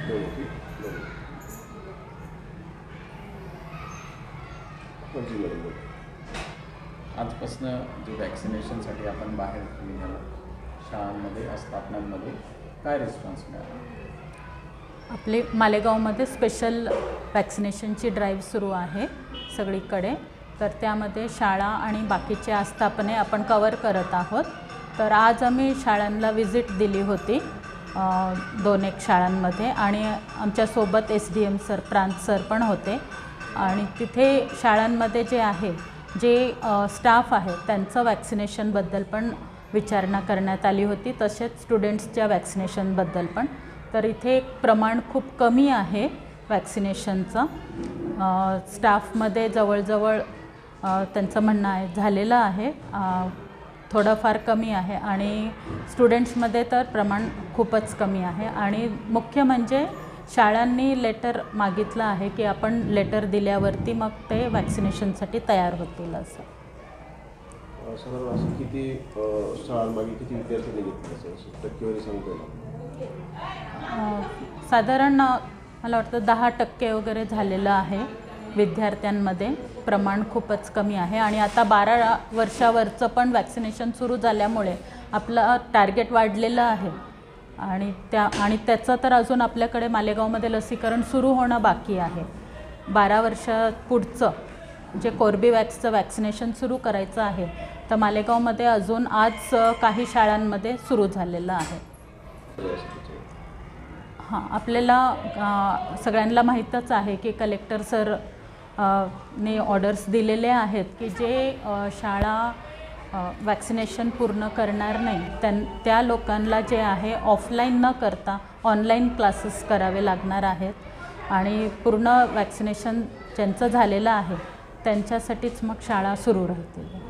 आजपासून जे वॅक्सिनेशनसाठी आपण बाहेर निघालो शाळांमध्ये आस्थापनांमध्ये काय रिस्पॉन्स मिळाला? आपले मालेगावमध्ये स्पेशल वॅक्सिनेशनची ड्राईव्ह सुरू आहे सगळीकडे. तर त्यामध्ये शाळा आणि बाकीचे आस्थापने आपण कवर करत आहोत. तर आज आम्ही शाळांना व्हिजिट दिली होती 2-1 शाळांमध्ये आणि आमच्यासोबत SDM सर प्रांत सर पण होते. आणि तिथे शाळांमध्ये जे आहे जे स्टाफ आहे त्यांचं वॅक्सिनेशनबद्दल पण विचारणा करण्यात आली होती, तसेच स्टुडंट्सच्या वॅक्सिनेशनबद्दल पण. तर इथे प्रमाण खूप कमी आहे वॅक्सिनेशनचं. स्टाफमध्ये जवळजवळ त्यांचं म्हणणं आहे झालेलं आहे, थोडंफार कमी आहे आणि स्टुडंट्समध्ये तर प्रमाण खूपच कमी आहे. आणि मुख्य म्हणजे शाळांनी लेटर मागितलं आहे की आपण लेटर दिल्यावरती मग ते वॅक्सिनेशनसाठी तयार होतील असं. साधारण असं किती शाळांमागे किती विद्यार्थ्यांनी घेतलं टक्केवारी सांगता? साधारण मला वाटतं 10% वगैरे झालेलं आहे विद्यार्थ्यांमध्ये. प्रमाण खूपच कमी आहे आणि आता 12 वर्षावरचं पण वॅक्सिनेशन सुरू झाल्यामुळे आपलं टार्गेट वाढलेलं आहे आणि त्याचं तर अजून आपल्याकडे मालेगावमध्ये लसीकरण सुरू होणं बाकी आहे. 12 वर्षा पुढचं जे कोर्बेवॅक्सचं वॅक्सिनेशन सुरू करायचं आहे तर मालेगावमध्ये अजून आज काही शाळांमध्ये सुरू झालेलं आहे. हां, आपल्याला सगळ्यांना माहीतच आहे की कलेक्टर सर ने ऑर्डर्स दिलेले आहेत की जे शाळा वॅक्सिनेशन पूर्ण करणार नाही त्या लोकांना जे आहे ऑफलाईन न करता ऑनलाईन क्लासेस करावे लागणार आहेत आणि पूर्ण वॅक्सिनेशन ज्यांचं झालेलं आहे त्यांच्यासाठीच मग शाळा सुरू राहतील.